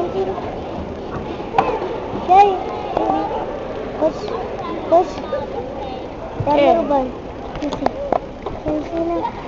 انزل. جاي. خش خش. يلا إيه؟ ربان. نسي. نسينا.